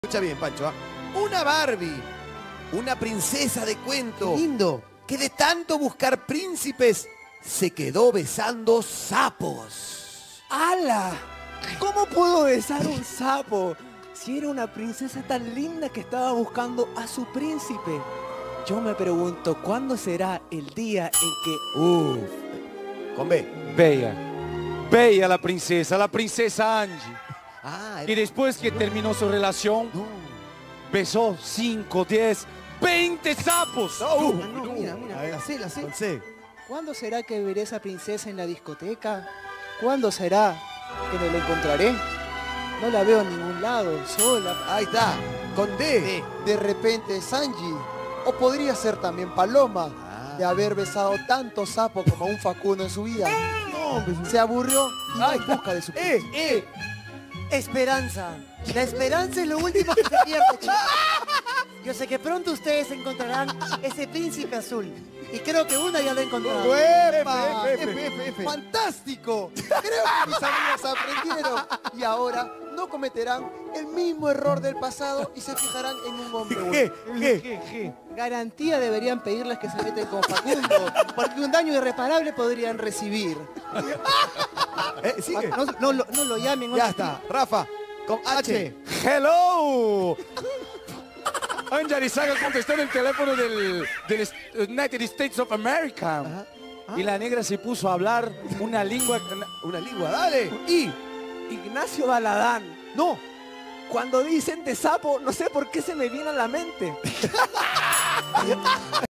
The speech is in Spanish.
Escucha bien, Pancho, ¿ah? Una Barbie, una princesa de cuento. ¡Qué lindo! Que de tanto buscar príncipes se quedó besando sapos. ¡Hala! ¿Cómo puedo besar un sapo? Si era una princesa tan linda que estaba buscando a su príncipe. Yo me pregunto, ¿cuándo será el día en que... Con B. Bella. Bella la princesa Angie. Ah, Y después que terminó su relación, no. besó 5, 10, 20 sapos. No, no, mira, A ver, la sé. con C. ¿Cuándo será que veré a esa princesa en la discoteca? ¿Cuándo será que me la encontraré? No la veo en ningún lado, sola. Ahí está. Con D. De repente es Angie. O podría ser también Paloma, de haber besado tanto sapo como un Facundo en su vida. Se aburrió y va en busca de su príncipe. Esperanza. La esperanza es lo último que se pierde, chicos. Yo sé que pronto ustedes encontrarán ese príncipe azul. Y creo que una ya lo ha encontrado. ¡Uepa! ¡Fantástico! Creo que mis amigos aprendieron. Y ahora no cometerán el mismo error del pasado y se fijarán en un hombre bueno. ¿Qué? Garantía deberían pedirles que se meten con Facundo, porque un daño irreparable podrían recibir. Sigue. No lo llamen. Ya está. Rafa. Con H. Hello. Angie Arizaga contestó en el teléfono del United States of America. Ajá. Y la negra se puso a hablar una lengua... Una lengua, dale. Y. Ignacio Baladán. No. Cuando dicen de sapo, no sé por qué se me viene a la mente.